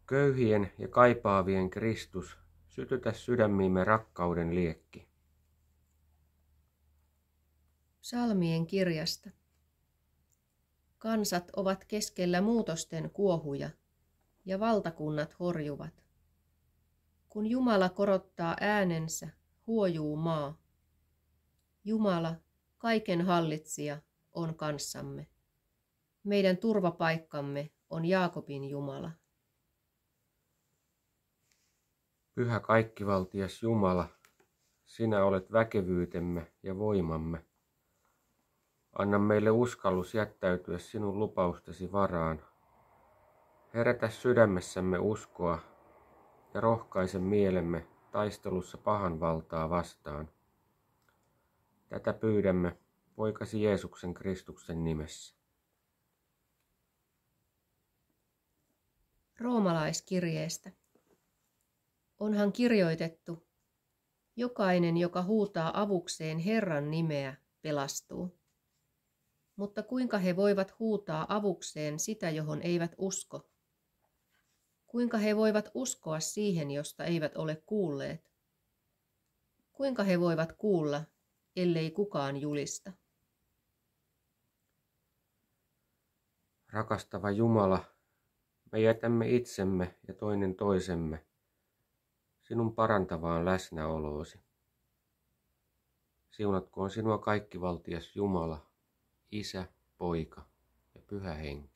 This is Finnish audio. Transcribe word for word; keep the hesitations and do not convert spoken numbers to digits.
Köyhien ja kaipaavien Kristus, sytytä sydämiimme rakkauden liekki. Psalmien kirjasta. Kansat ovat keskellä muutosten kuohuja, ja valtakunnat horjuvat. Kun Jumala korottaa äänensä, huojuu maa. Jumala, kaiken hallitsija, on kanssamme. Meidän turvapaikkamme on Jaakobin Jumala. Pyhä kaikkivaltias Jumala, sinä olet väkevyytemme ja voimamme. Anna meille uskallus jättäytyä sinun lupaustesi varaan. Herätä sydämessämme uskoa ja rohkaise mielemme taistelussa pahan valtaa vastaan. Tätä pyydämme poikasi Jeesuksen Kristuksen nimessä. Roomalaiskirjeestä. Onhan kirjoitettu, jokainen, joka huutaa avukseen Herran nimeä, pelastuu. Mutta kuinka he voivat huutaa avukseen sitä, johon eivät usko? Kuinka he voivat uskoa siihen, josta eivät ole kuulleet? Kuinka he voivat kuulla, ellei kukaan julista? Rakastava Jumala, me jätämme itsemme ja toinen toisemme sinun parantavaan läsnäoloosi. Siunatkoon sinua kaikkivaltias Jumala, Isä, Poika ja Pyhä Henki.